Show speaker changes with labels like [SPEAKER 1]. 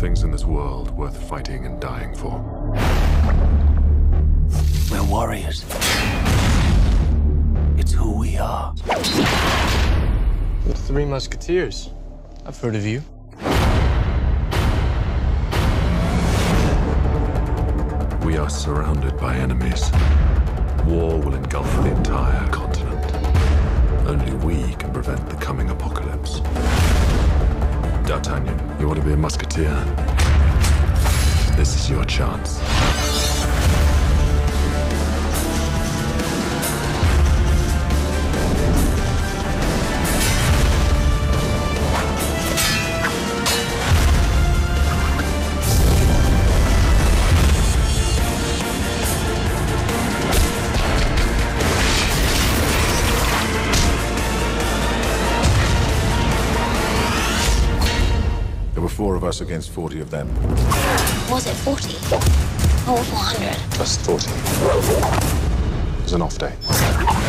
[SPEAKER 1] things in this world worth fighting and dying for.
[SPEAKER 2] We're warriors. It's who we are.
[SPEAKER 3] The Three Musketeers. I've heard of you.
[SPEAKER 1] We are surrounded by enemies. War will engulf the entire continent. Only we can prevent the coming apocalypse. D'Artagnan, you want to be a musketeer? This is your chance.
[SPEAKER 4] There were 4 of us against 40 of them.
[SPEAKER 5] Was it 40? Or 400?
[SPEAKER 4] Plus 40. It was an off day.